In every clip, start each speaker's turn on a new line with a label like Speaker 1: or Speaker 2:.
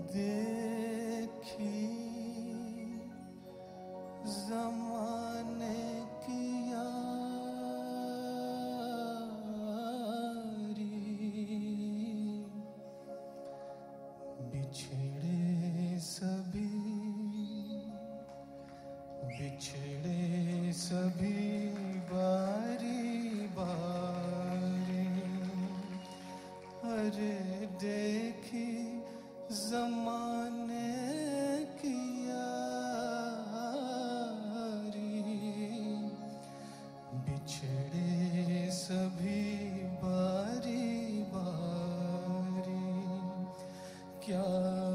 Speaker 1: देखी ज़माने की यारी, बिछड़े सभी बारी बारी। अरे देखी ज़माने की यारी, बिछड़े सभी बारी बारी। क्या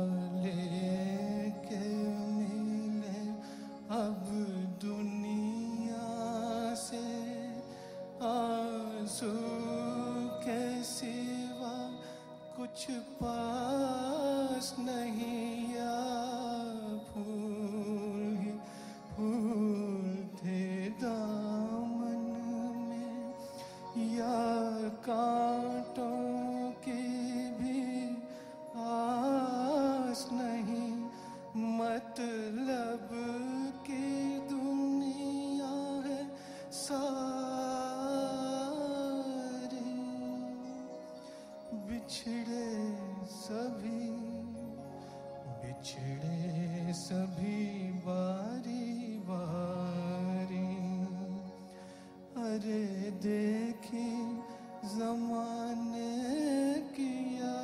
Speaker 1: लेके मिले अब दुनिया से, आंसू के सिवा कुछ पास नहीं। या फूल ही फूल थे दामन में, या कांटों की भी आस नहीं। मतलब की दुनिया है सारी, बिछड़े सभी बारी बारी। अरे देखी ज़माने की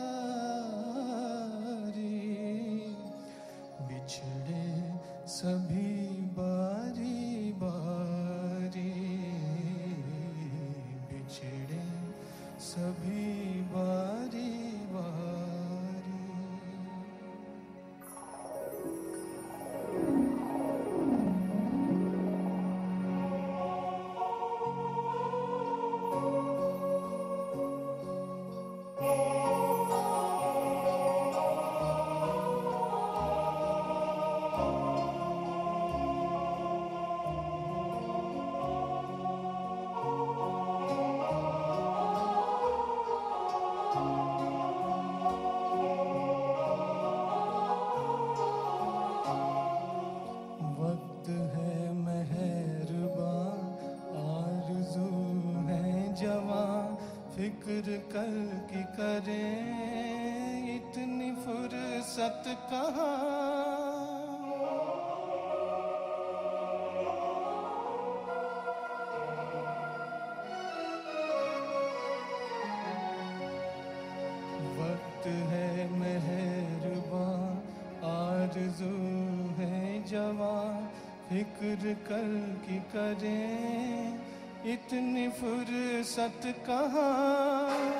Speaker 1: यारी, बिछड़े सभी बारी बारी। बिछड़े सभी बारी बारी। वक्त है मेहरबान, आरज़ू है जवां, फिक्र कल की करें इतनी फुर्सत कहाँ। वक्त है मेहरबान, आरज़ू है जवां, फिक्र कल की करें इतनी फुर्सत कहाँ।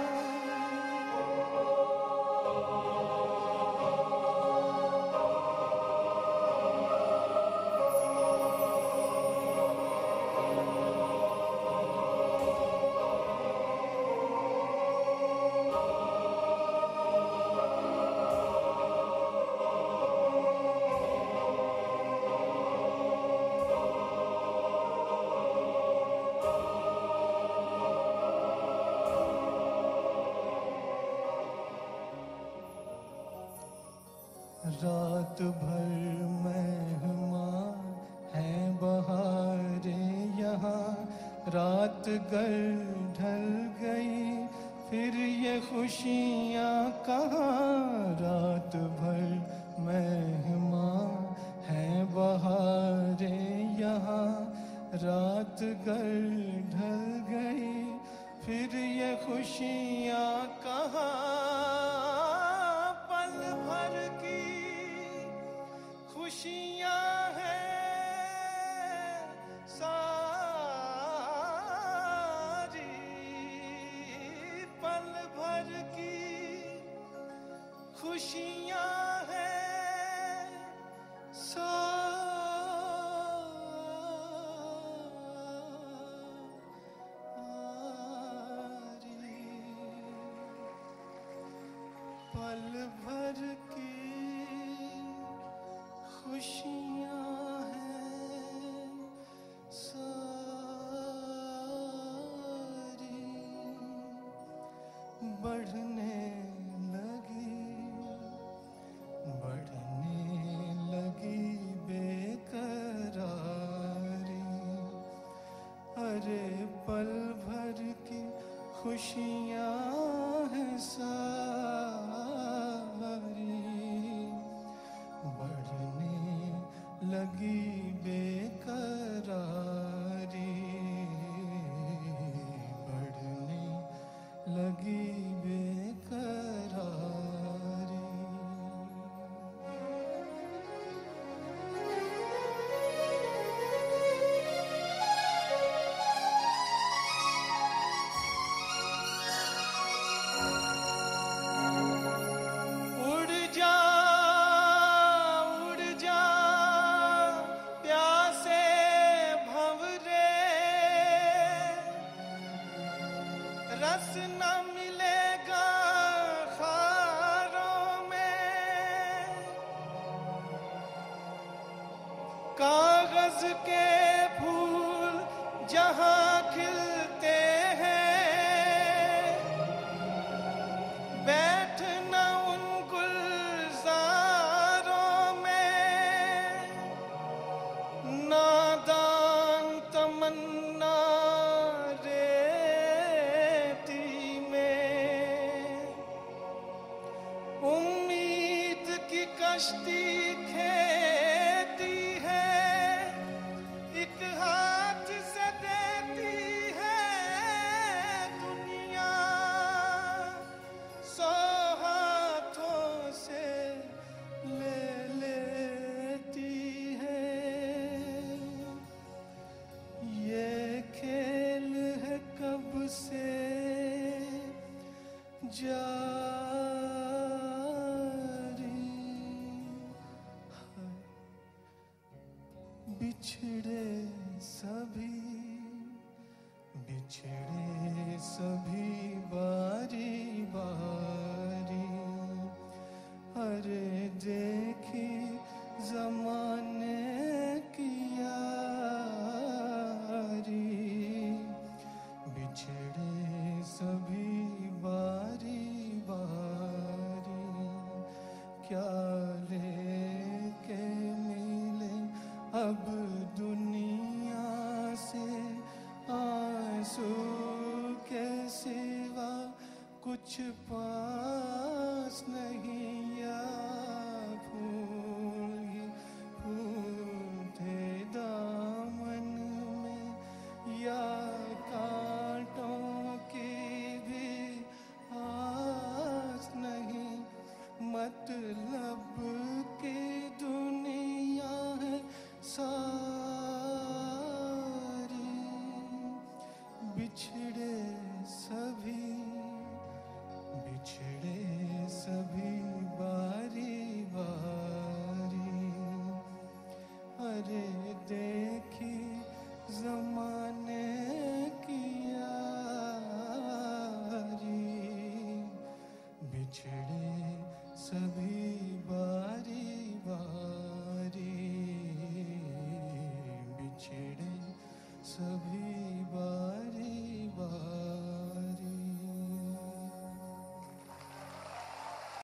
Speaker 1: रात भर मेहमान हैं बहारें यहाँ, रात गर ढल गई फिर ये खुशियाँ कहाँ। रात भर मेहमान हैं बहारें यहाँ, रात गर ढल गई फिर ये खुशियाँ कहाँ। पल भर की खुशियाँ हैं सारी, पल भर की खुशियाँ हैं सारी। पल भर की खुशियाँ हैं सारी, बढ़ने लगी खुशियाँ हैं सारी, बढ़ने लगी बेकरारी, बढ़ने लगी बेकरारी। उड़ जा प्यासे भंवरे, रस न मिलेगा खारों में, कागज के फूल जहाँ खिलते हैं, बैठना उन गुलजारों में, नादान तमन्ना रेती में, उम्मीद की कश्ती खेती है, एक हाथ से देती है दुनिया, 100 हाथों से ले लेती है। ये खेल है कब से जारी, बिछड़े सभी बारी बारी, अरे देखी ज़माने की यारी, बिछड़े सभी बारी बारी, क्या लेके मिले अब दुनिया से, आंसू के सिवा कुछ पास नहीं, या फूल ही फूल थे दामन में, या कांटों की भी आस नहीं, मतलब की दुनिया है सारी, बिछड़े सभी बारी बारी, अरे देखी ज़माने की यारी, बिछड़े सभी बारी बारी, बिछड़े सभी